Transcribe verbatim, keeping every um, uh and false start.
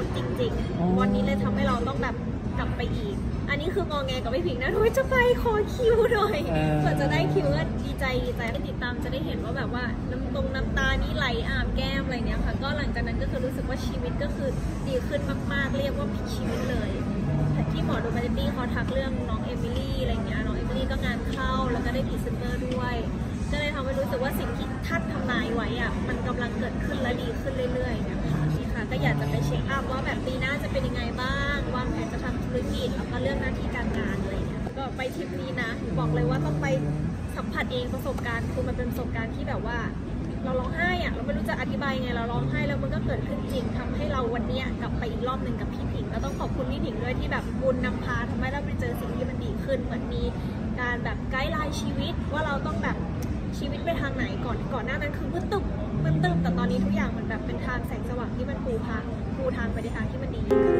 ถจริงๆวันนี้เลยทำให้เราต้องแบบกลับไปอีกอันนี้คืองอแงกับพี่ผิงนะทุยจะไปขอคิวหน่อยเพื่อจะได้คิวก็ดีใจดีใจให้ติดตามจะได้เห็นว่าแบบว่าน้ำตรงน้ำตานี่ไหลอาบแก้มอะไรเนี้ยค่ะก็หลังจากนั้นก็คือรู้สึกว่าชีวิตก็คือดีขึ้นมากๆเรียกว่าพลิกชีวิตเลยที่หมอดูมาร์ตี้เขาทักเรื่องน้องเอมิลี่อะไรเงี้ยน้องเอมิลี่ก็งานเข้าแล้วก็ได้พรีเซนเตอร์ด้วยก็เลยทำให้รู้สึกว่าสิ่งที่ท่านทำนายไว้อ่ะมันกำลังเกิดขึ้นและดีขึ้นเรื่อยๆนะคะนี่ค่ะก็อยากจะไปเช็คอัพว่าแบบปีหน้าจะเป็นยังไงบ้างวางแผนจะทำธุรกิจแล้วก็เรื่องหน้าที่การงานอะไรเงี้ยก็ไปทริปนี้นะบอกเลยว่าต้องไปสัมผัสเองประสบการณ์คือมันเป็นประสบการณ์ที่แบบว่าเราร้องไห้อะเราไม่รู้จะอธิบายไงเราร้องไห้แล้วมันก็เกิดขึ้นจริงทำให้เราวันนี้กลับไปอีกรอบหนึ่งกับพี่ผิงแล้วต้องขอบคุณพี่ผิงด้วยที่แบบบุญนำพาทำให้เราไปเจอสิ่งที่มันดีขึ้นเหมือนมีการแบบไกด์ไลน์ชีวิตว่าเราต้องแบบชีวิตไปทางไหนก่อนก่อนหน้านั้นคือมืดตึ๊บมืดตึ๊บแต่ตอนนี้ทุกอย่างมันแบบเป็นทางแสงสว่างที่มันปูทางปูทางไปในทางที่มันดี